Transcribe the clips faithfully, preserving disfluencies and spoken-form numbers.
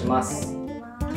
ます。 いただきます。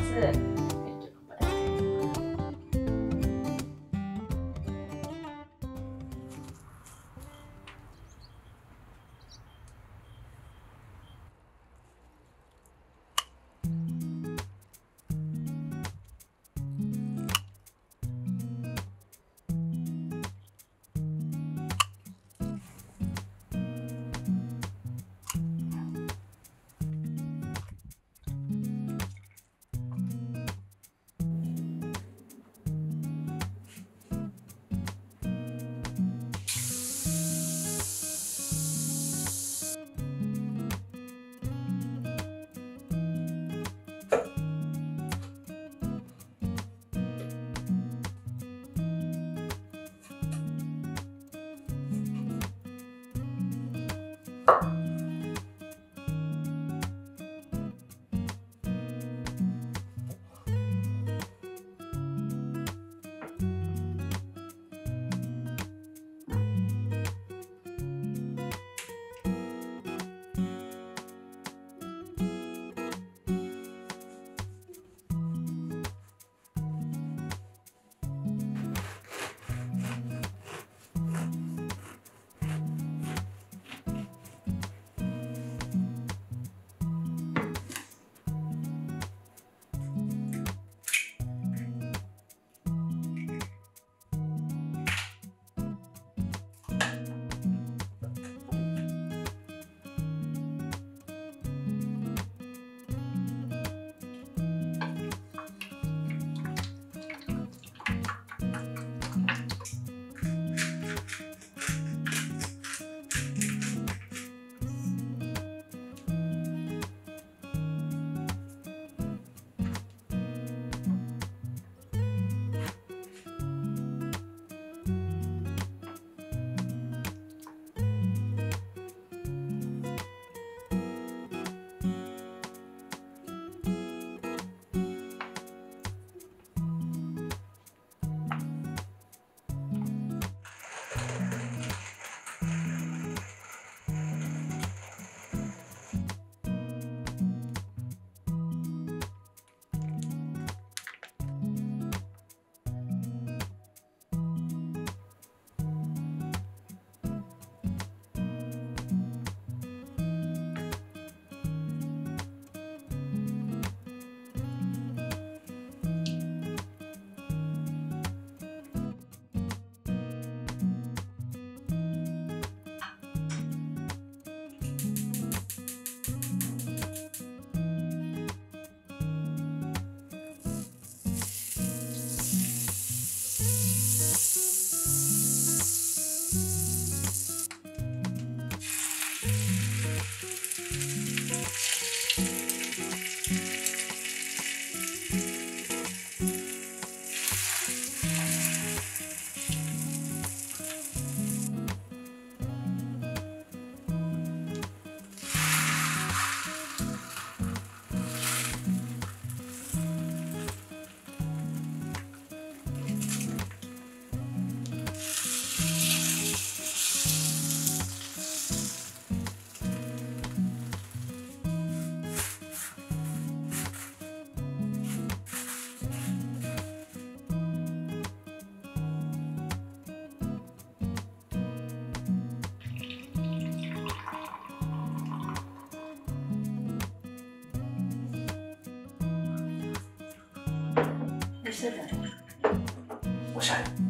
おしゃれ。 おしゃれ。 うん。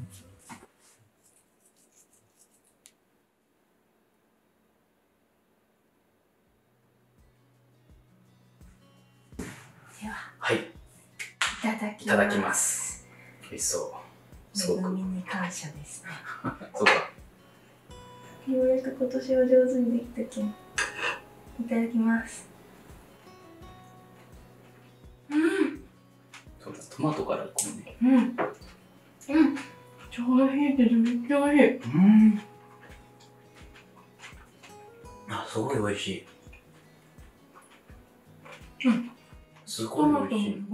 では。 はい。 いただきます。 いただきます。美味しそう。すごく。 恵みに感謝ですね。 そうか。 ようやく今年は上手にできたけん。いただきます。うん。 そうだ、トマトからいこうね。 うん。うん。超美味しいです。めっちゃ美味しい。 うん。あ、すごい美味しい。 うん。 すごい美味しい。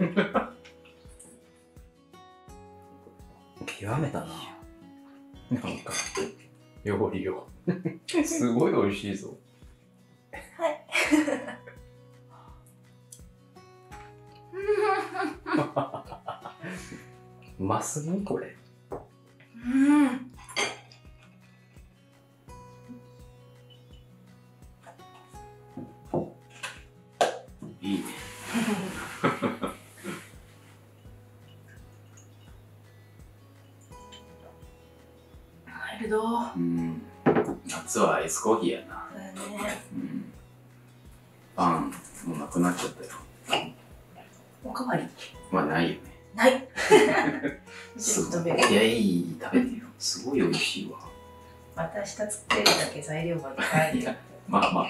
極めたな。なんか料理をすごい美味しいぞ。 はい。 うますぎこれ。 うん。 いいね。 マイルド。 うん。夏はアイスコーヒーやな。 だよね。 うん。パンもうなくなっちゃったよ。 おかわり。 まあないよね。 ない。 すごい。いやいい食べてよ。すごい美味しいわ。 また下つってるだけ材料が高い。 いやまあまあ。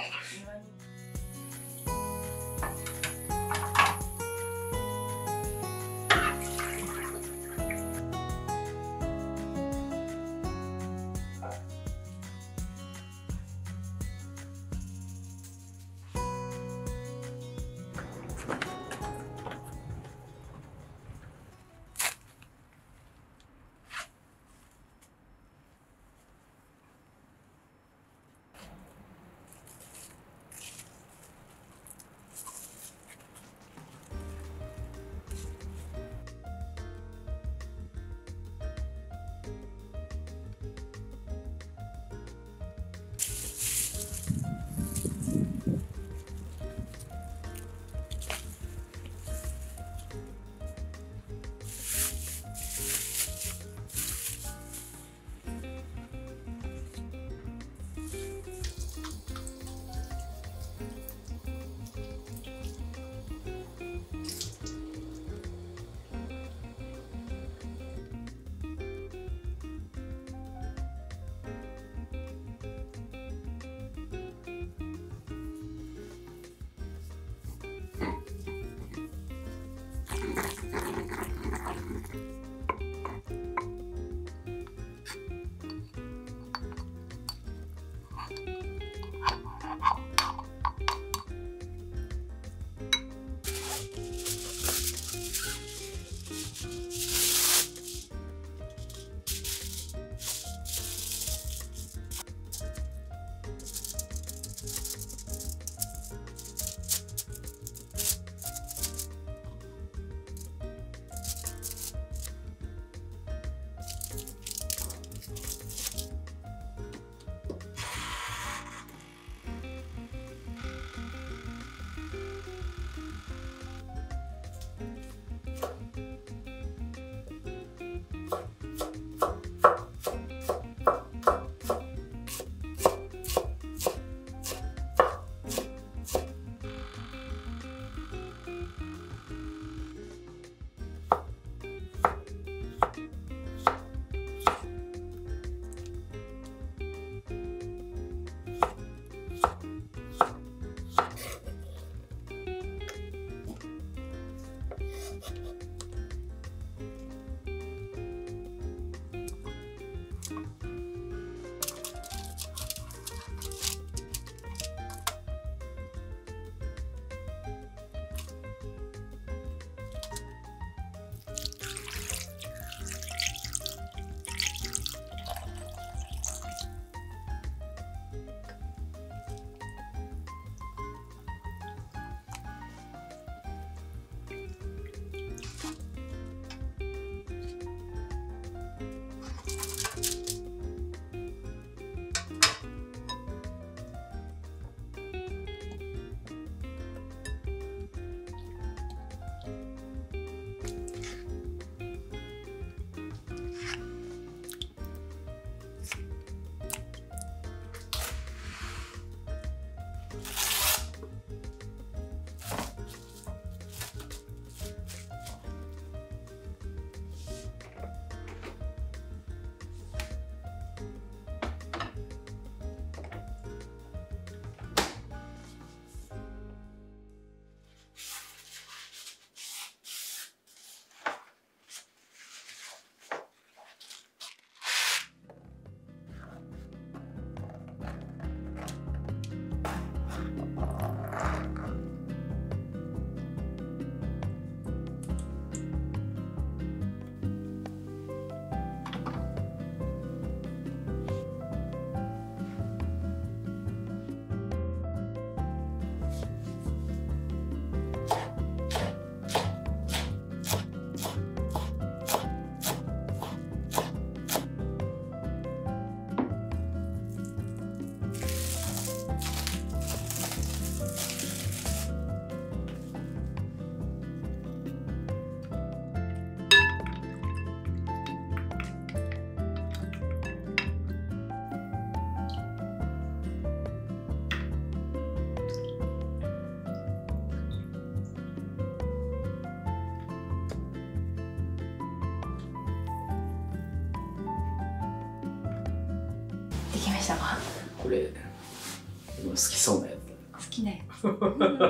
したか？ これ今好きそうなやつ。 好きなやつ。うん、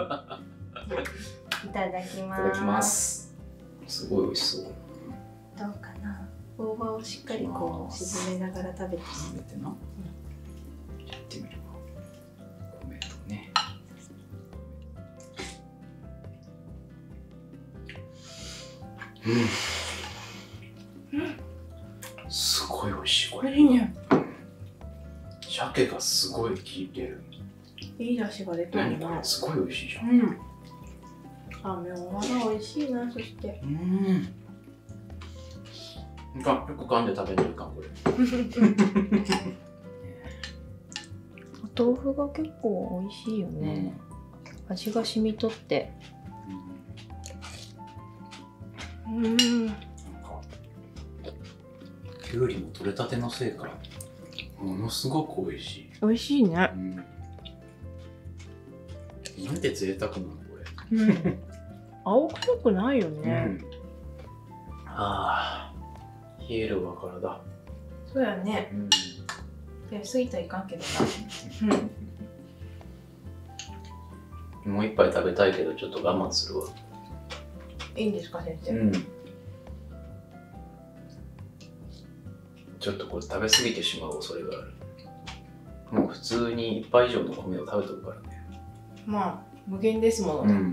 いただきます。 いただきます。すごい美味しそう。 どうかな。大葉をしっかりこう沈めながら食べて。 沈めてな。うん、やってみるわ。米とね。うん。うん。すごい美味しいこれ。 いいね。 鮭がすごい効いてる。 いい出汁が出てるな。 すごい美味しいじゃん。 うん。あ、みょうがが美味しいな、そして。 うん。よく噛んで食べれるかこれ。 お豆腐が結構美味しいよね。うん、味が染みとって。うん。なんかきゅうりも取れたてのせいかものすごく美味しい。 美味しいね。うん、 なんて贅沢なのこれ。 うん、青臭くないよね。うん、 ああ。冷えるわ体。 そうやね。うん。で、過ぎたらいかんけどな。 うん。もう一杯食べたいけど、ちょっと我慢するわ。 いいんですか、先生。 うん。ちょっとこれ食べ過ぎてしまう恐れがある。もう普通に一杯以上の米を食べとるからね。 まあ、無限ですものね。うん。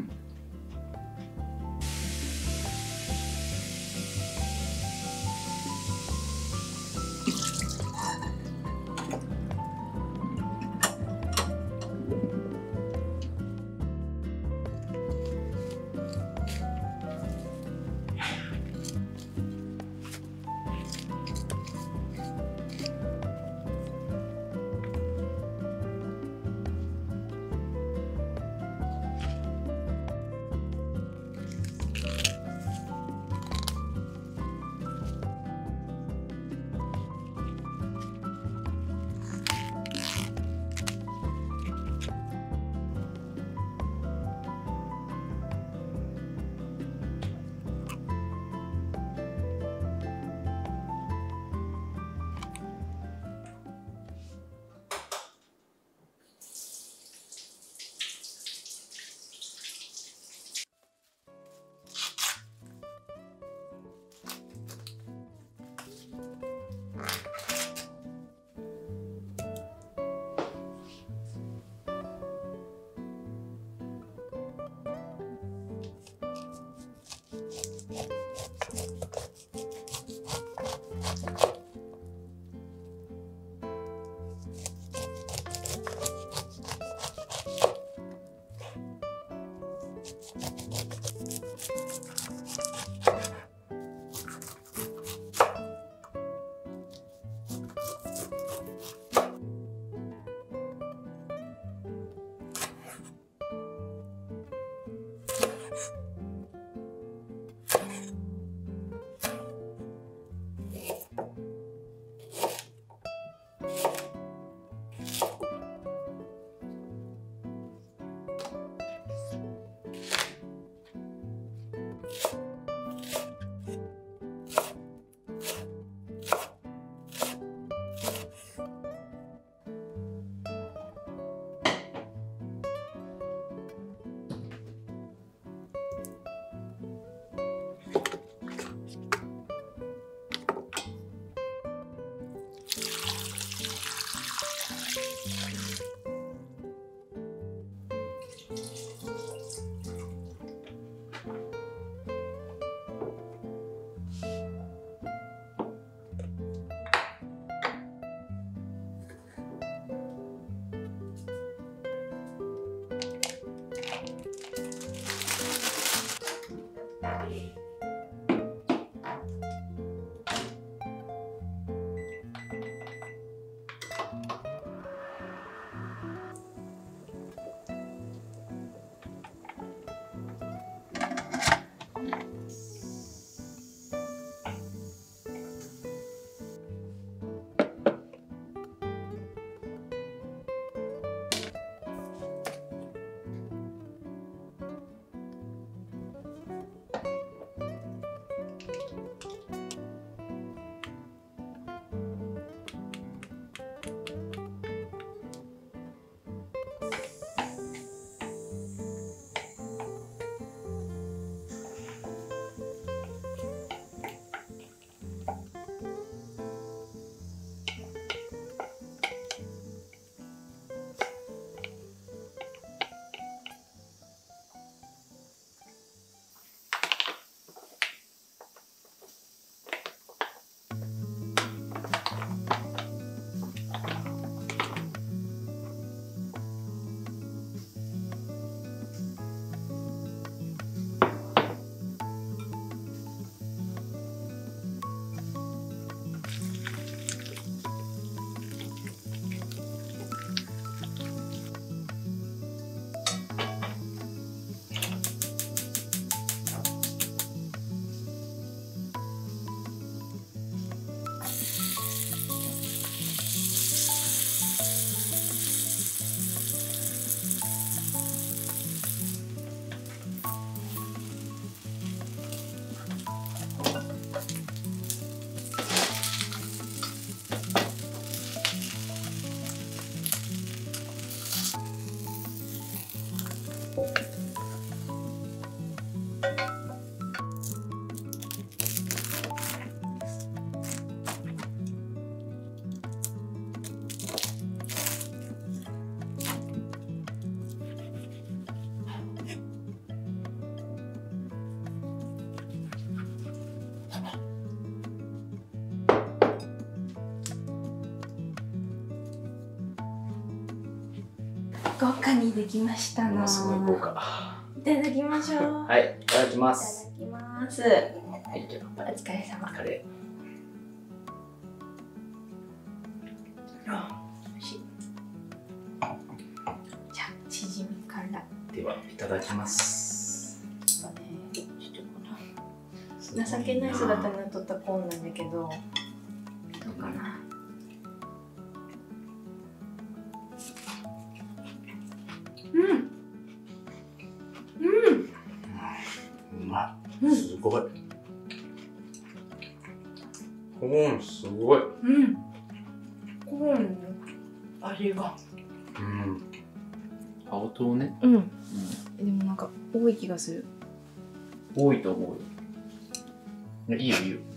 豪華にできましたな。 ものすごい豪華。 いただきましょう。 はい、いただきまいす。 ただきます。 はい、じゃお疲れ様。 あカレあ、美味しい。じゃあ、チヂミから。 ーではいただきます。 そうね、ちょっとこの情けない姿に撮ったコーンなんだけど、どうかな。うん。うん。 うまい。すごい。コーンすごい。 うん。コーンの味が。 うん。青唐ね。 うん。でもなんか多い気がする。 多いと思うよ。いやいいよいいよ。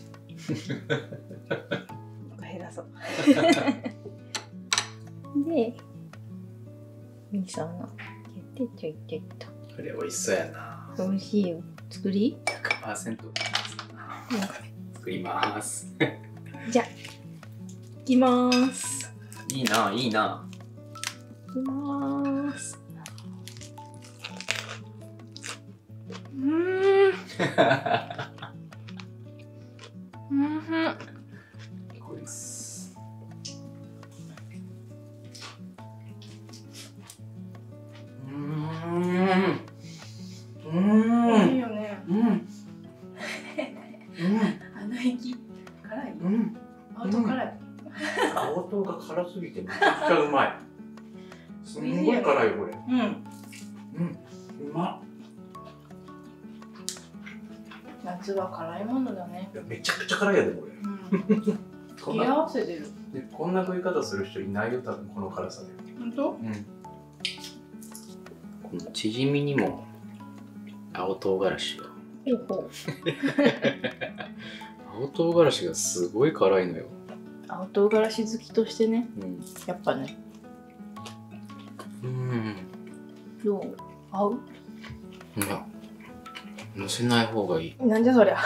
減らそう。で、味噌のけてちょいちょいと。 これ美味しそうやな。 美味しいよ。作り？ ひゃくパーセント 作ります。 じゃあ、いきまーす。 いいな、いいな。 いきまーす。うーん。うんふん。 これです。うーん。ういいーん。 よね。 うん。うん。 あの液辛い？ うん。 青唐辛い。 青唐が辛すぎてめちゃくちゃうまい。すんごい辛いよこれ。 うん。 うん。うまっ。 夏は辛いものだね。 いやめちゃくちゃ辛いやでこれ。 うん。 こん付け合なわせてる。 でこんな食い方する人いないよ多分この辛さで。 本当？ うん。このチヂミにも青唐辛子が。 ほうほう。 青唐辛子がすごい辛いのよ。 青唐辛子好きとしてね、 うん。 やっぱね。 うん。 どう？合う？ いや、乗せない方がいい。 なんじゃそりゃ。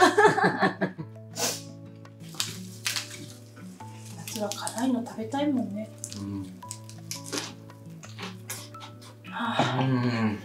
夏は辛いの食べたいもんね。 うん。 はあ、 うん。